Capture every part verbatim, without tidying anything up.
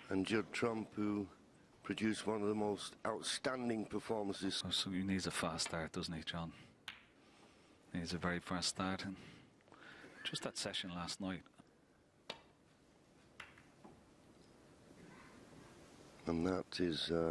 And Judd Trump, who produced one of the most outstanding performances. Oh, so he needs a fast start, doesn't he, John? He needs a very fast start. And just that session last night. And that is... Uh,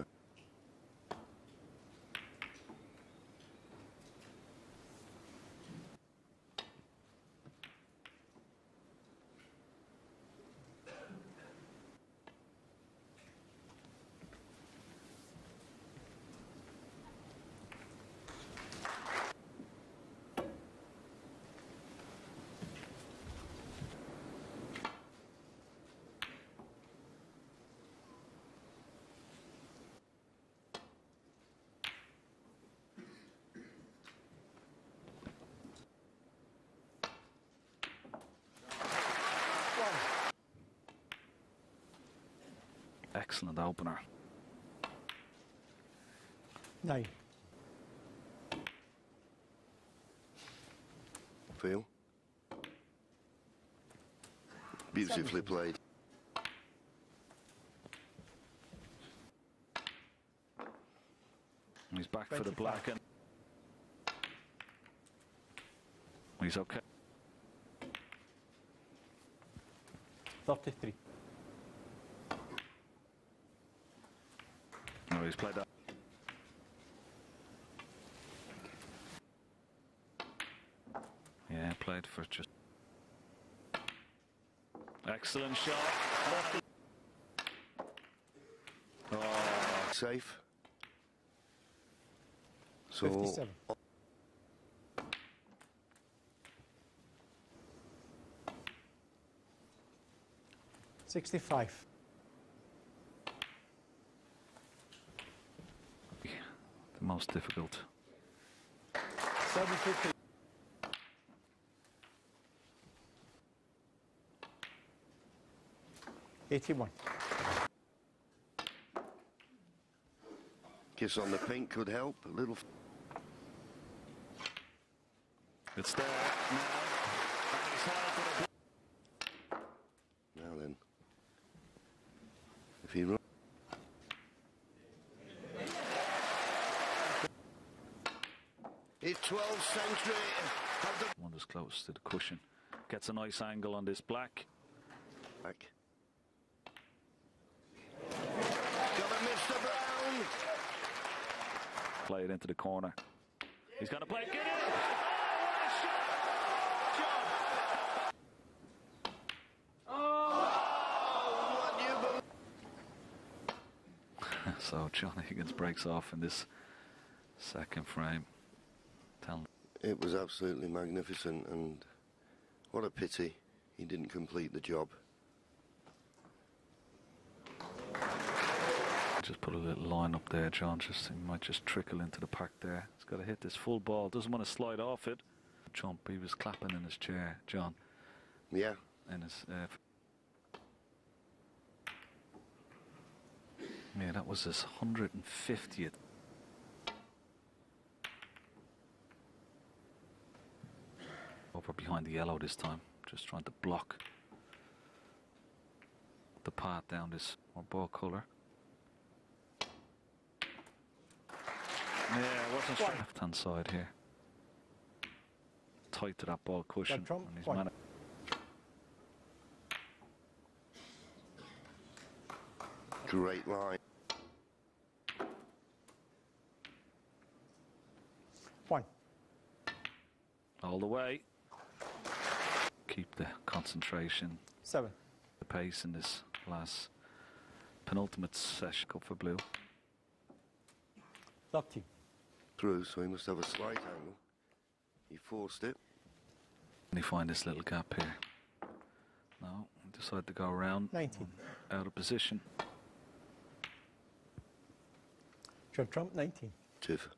Excellent opener. Nine. Feel? Beautifully played. He's back for the black and he's okay. thirty-three. No, he's played that. Yeah, played for just. Excellent shot. Oh. Safe. So fifty-seven. sixty-five. The most difficult. seventy-three. eighty-one. kiss on the pink could help a little. It's there now. Now then, if he runs. It's twelfth century. One that's close to the cushion. Gets a nice angle on this black. Back. Got a Mister Brown. Play it into the corner. He's going to play it. Get it! Oh, what you believe? So John Higgins breaks off in this second frame. Tell him. It was absolutely magnificent, and what a pity he didn't complete the job. Just put a little line up there, John. Just he might just trickle into the park there. He's got to hit this full ball. Doesn't want to slide off it. Jump. He was clapping in his chair, John. Yeah. In his. Uh, yeah, that was his one hundred fiftieth. Over behind the yellow this time. Just trying to block the path down this more ball colour. Yeah, it wasn't straight left hand side here. Tight to that ball cushion. And he's managed. Great line. One. All the way. Keep the concentration. Seven. The pace in this last penultimate session. Cup for blue. Thirteen. Through, so he must have a slight angle. He forced it. And you find this little gap here. No, decide to go around. Nineteen. Out of position. Judd Trump, nineteen. Tiff.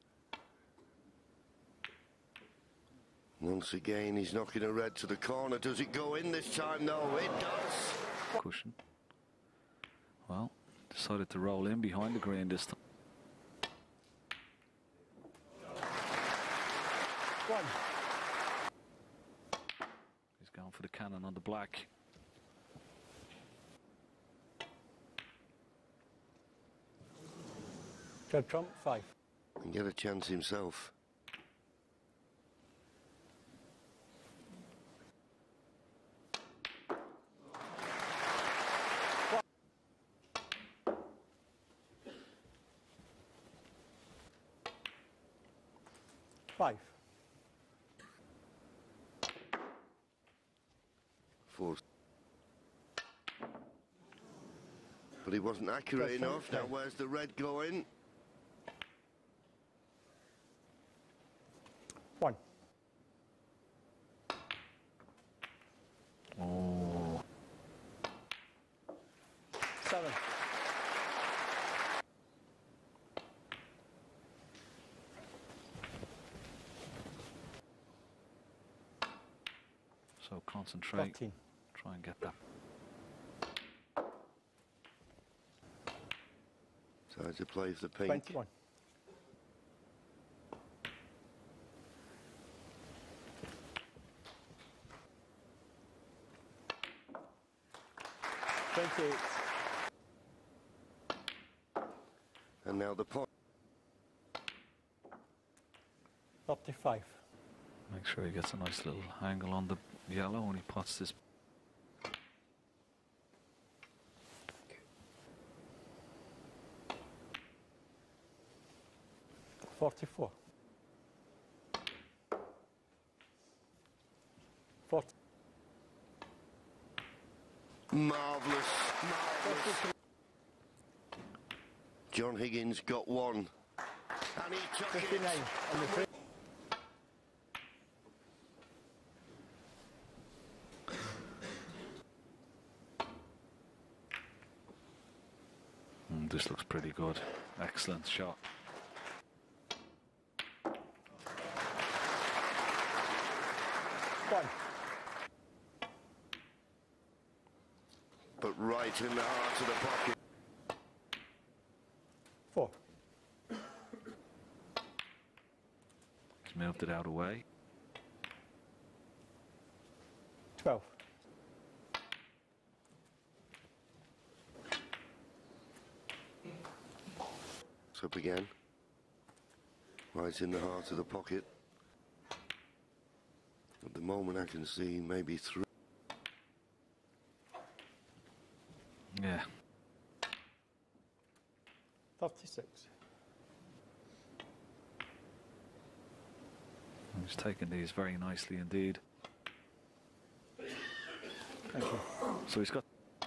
Once again, he's knocking a red to the corner. Does it go in this time? No, it does. Cushion. Well, decided to roll in behind the green this time. One. He's going for the cannon on the black. Judd Trump, five. And get a chance himself. Five. Four. But he wasn't accurate That's enough. Now okay. where's the red going? One. Oh, Seven. so concentrate. Thirteen. Try and get that. Tries to play for the pink. Twenty-one. Twenty-eight. And now the point. Thirty-five. Make sure he gets a nice little angle on the yellow when he pots this. Forty-four. Forty. Marvellous, marvellous. John Higgins got one. And he took it. Fifty-nine. On the free. Mm, this looks pretty good. Excellent shot. One. But right in the heart of the pocket. Four. He's moved it out away. Twelve. It's up again. Right in the heart of the pocket. At the moment I can see maybe three. Yeah. Thirty-six. He's taken these very nicely indeed. Thank you. So he's got.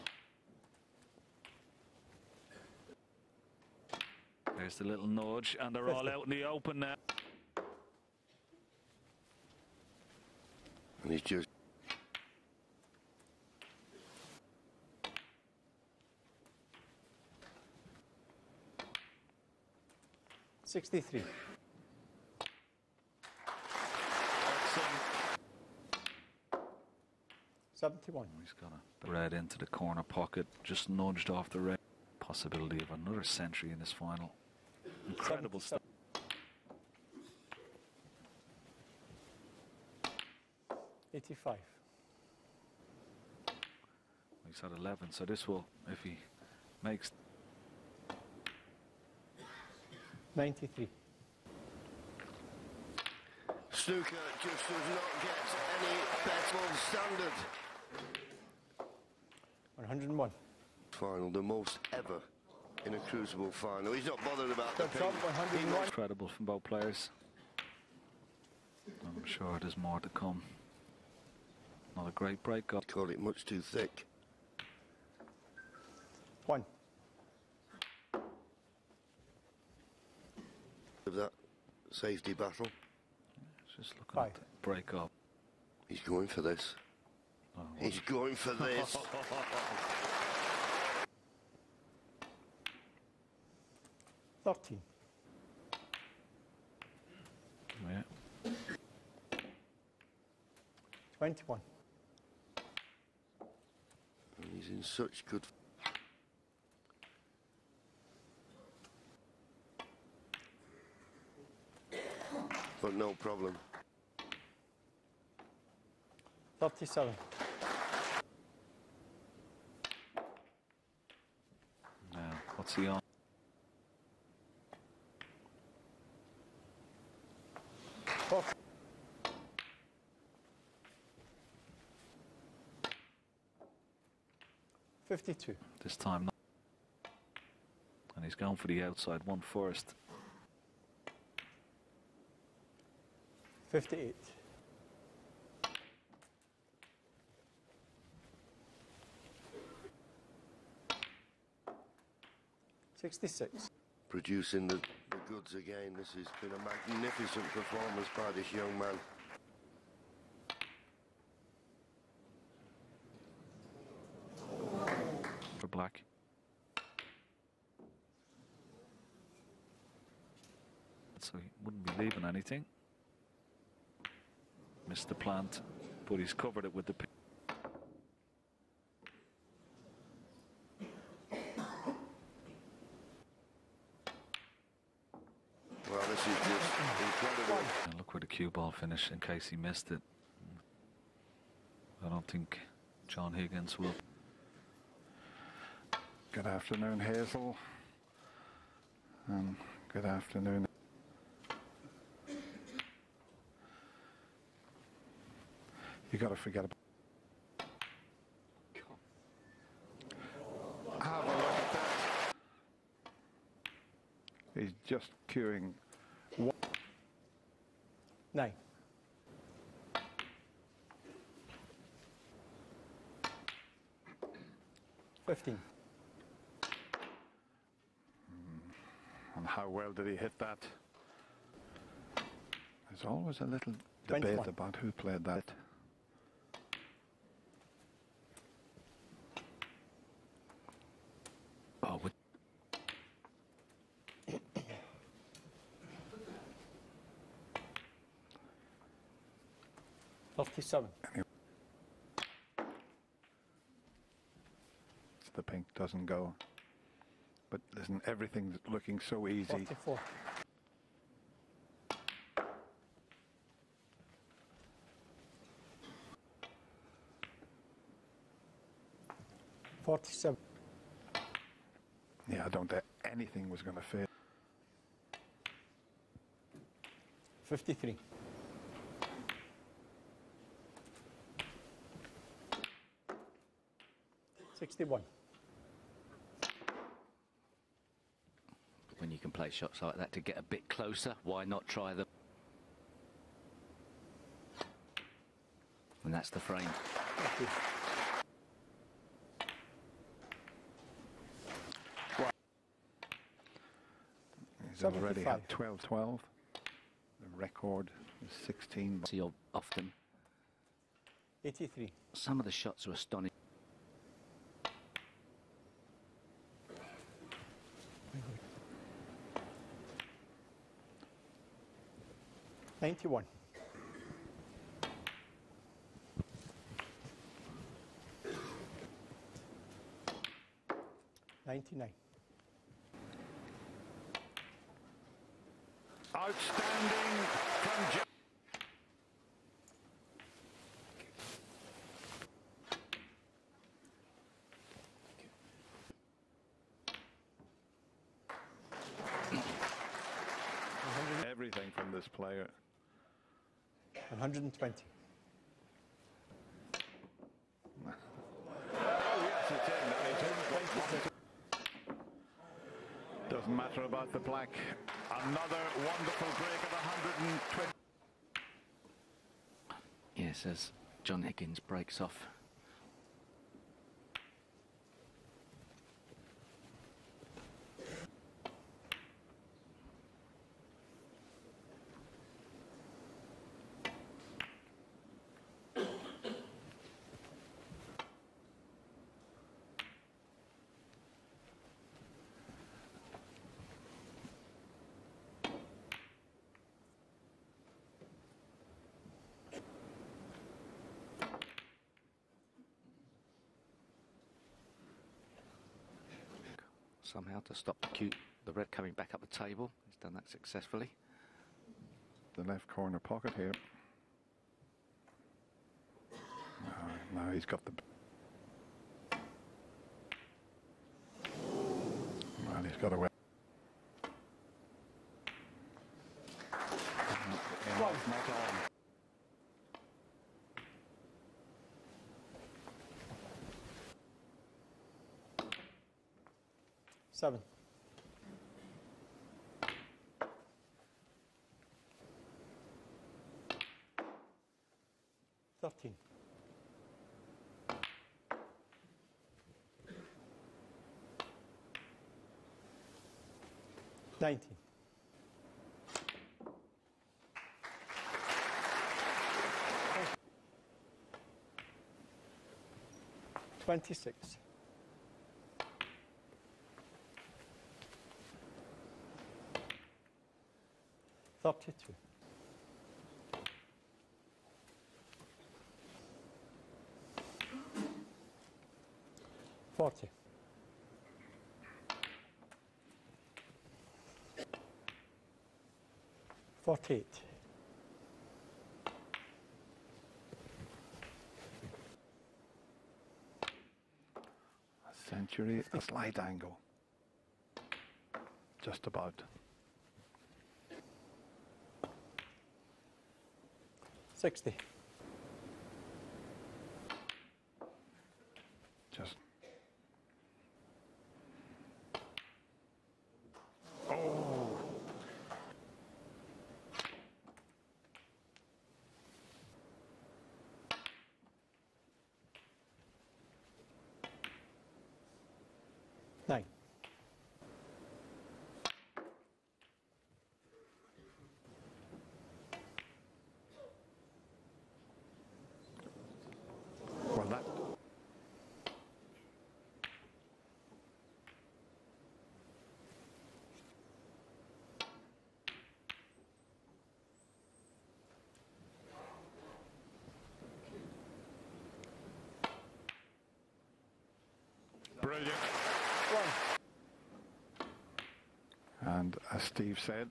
There's the little nudge, and they're all out in the open now. And he's just Sixty-three. Seventy-one. He's got a red into the corner pocket, just nudged off the red. Possibility of another century in this final. Incredible stuff. Eighty-five. He's at eleven, so this will, if he makes. Ninety-three. Snooker just does not get any better standard. One hundred and one. Final, the most ever in a Crucible final. He's not bothered about the Judd pink. Trump, one hundred and one. Incredible from both players. I'm sure there's more to come. Not a great break up. Called it much too thick. One. Of that safety battle. Just looking Five. at the break up. He's going for this. Oh, what He's going for this. Thirteen. yeah. Twenty-one. And he's in such good. But no problem. Thirty-seven. Now, what's he on? fifty-two. This time not. And he's going for the outside one first. fifty-eight. sixty-six. Producing the, the goods again. This has been a magnificent performance by this young man. For black. So he wouldn't be leaving anything. Missed the plant, but he's covered it with the pin. Well, this is just incredible. And look where the cue ball finished in case he missed it. I don't think John Higgins will. Good afternoon, Hazel. And good afternoon. You got to forget about. Have a look at that. He's just queuing. Nine. Fifteen. And how well did he hit that? There's always a little debate twenty-one. about who played that. Oh, with thirty-seven. The pink doesn't go. But listen, everything's looking so easy. forty-four. forty-seven. Yeah, I don't think anything was going to fail. fifty-three. sixty-one. When you can play shots like that to get a bit closer, why not try them? And that's the frame. Thank you. He's already had seventy-five. twelve twelve. The record is sixteen. See, you're often eighty-three. some of the shots are astonishing. ninety-one. ninety-nine. Outstanding from Joe. Everything from this player. one hundred twenty. Oh, yes, it's in. It's in. Doesn't matter about the black. Another wonderful break of one hundred twenty. Yes, as John Higgins breaks off. Somehow to stop the cue, the red coming back up the table. He's done that successfully. The left corner pocket here. No, no, he's got the. Well, he's got a. Not on. Seven. Thirteen. Nineteen. Twenty-six. Thirty-two. Forty. Forty-eight. A century, a slight angle. Just about. Sixty. Just. Oh. Nine. Well, that. Brilliant. One. And as Steve said,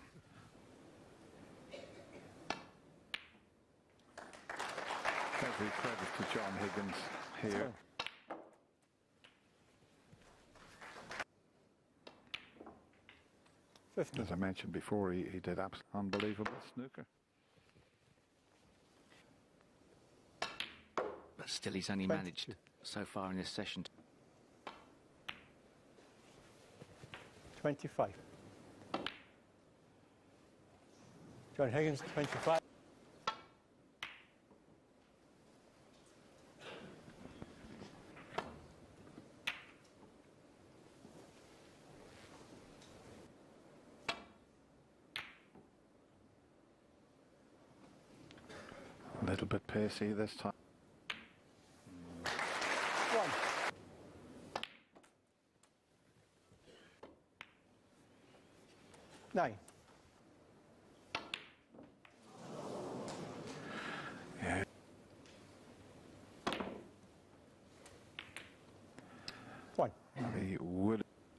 every credit to John Higgins here. Fifty. As I mentioned before, he, he did abs- unbelievable snooker. But still, he's only Twenty-two. managed so far in this session. Twenty-five. John Higgins, twenty-five. A little bit pacey this time. One. Nine. Yeah. One. He would.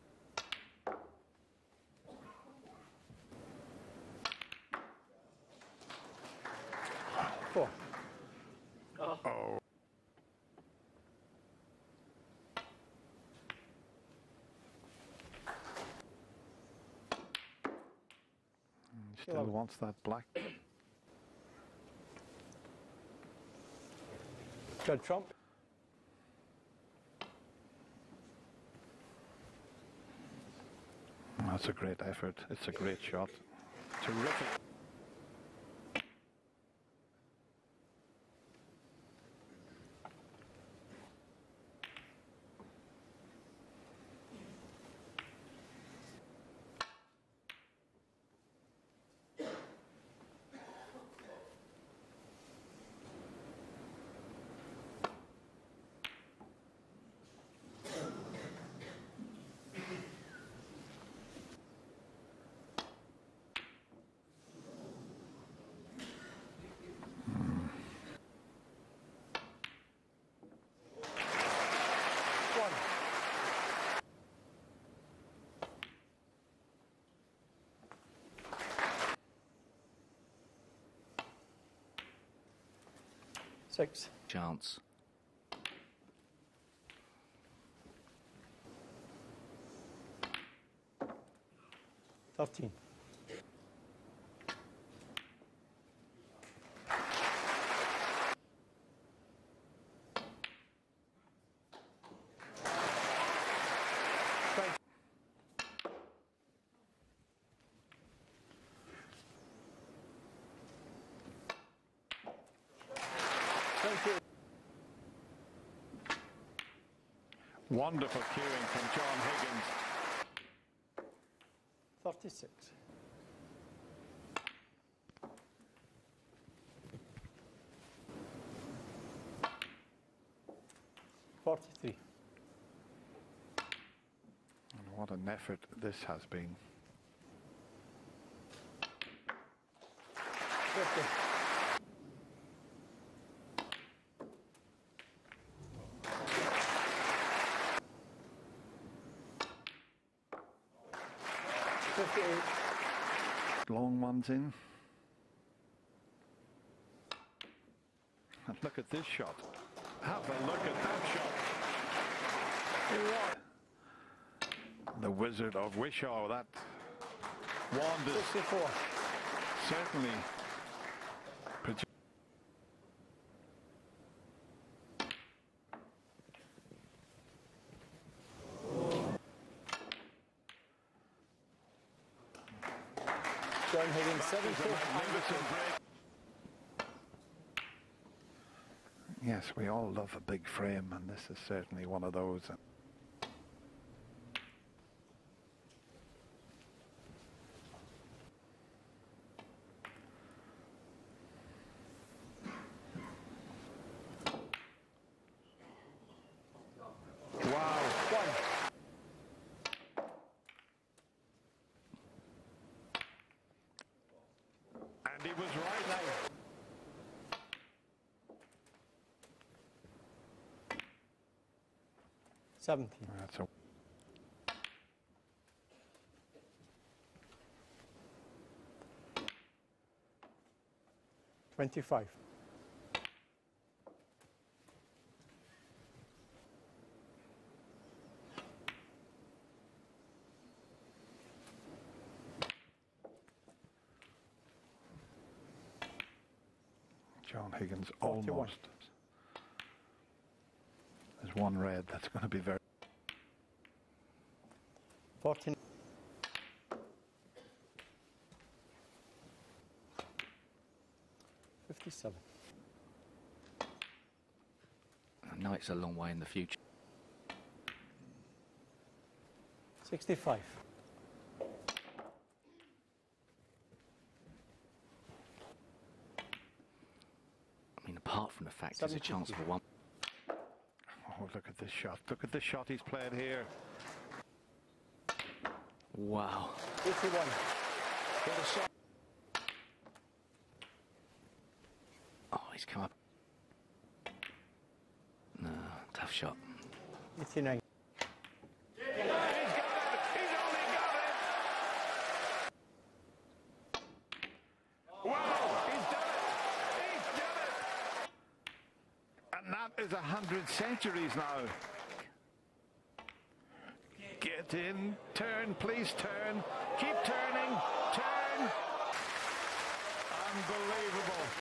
Four. Oh. Still Eleven. wants that black. Judd Trump. That's a great effort. It's a great shot. Terrific. One. Six. Chance. Thirteen. Twenty. Wonderful cueing from John Higgins. thirty-six. forty-three. And what an effort this has been. fifty. fifty-eight. Long ones in. And look at this shot. Have a look at that shot. What? The Wizard of Wishaw. That wand is sixty-four. certainly produ- John Higgins, That is a seventy-four. magnificent break. Yes, we all love a big frame, and this is certainly one of those. Wow. One. And he was right. Nine. seventeen. That's a twenty-five. John Higgins forty-one. almost. There's one red that's going to be very. forty. fifty-seven. I know it's a long way in the future. sixty-five. I mean, apart from the fact there's a chance for one. Oh, look at this shot. Look at the shot he's played here. Wow. eighty-one. What a shot. Oh, he's come up. No, tough shot. eighty-nine. He's got it. He's only got it. Wow, he's done it. He's done it. And that is a hundred centuries now. Get in, turn, please turn. Keep turning, turn. Unbelievable.